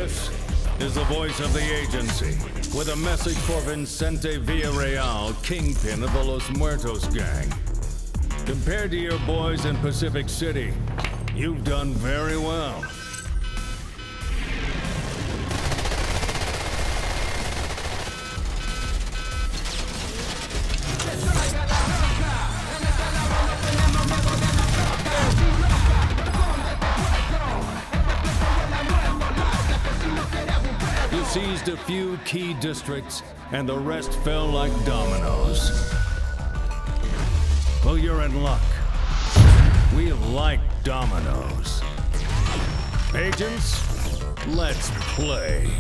This is the voice of the agency with a message for Vicente Villarreal, kingpin of the Los Muertos gang. Compared to your boys in Pacific City, you've done very well. You seized a few key districts, and the rest fell like dominoes. Well, you're in luck. We like dominoes. Agents, let's play.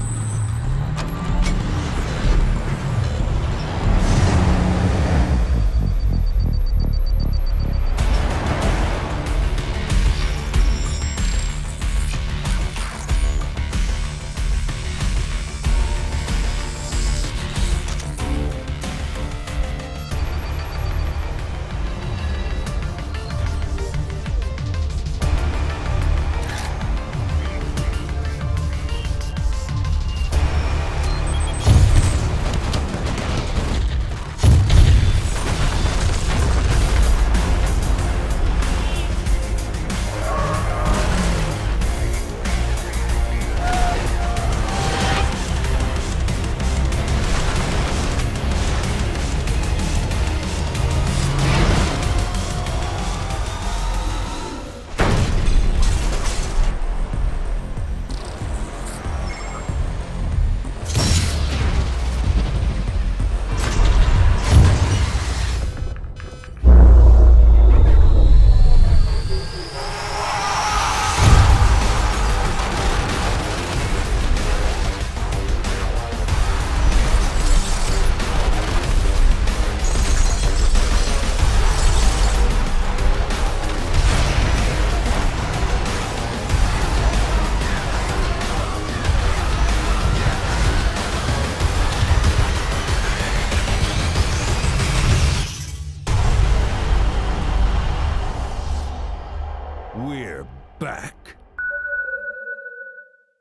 We're back.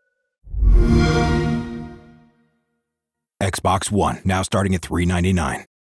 Xbox One, now starting at $399.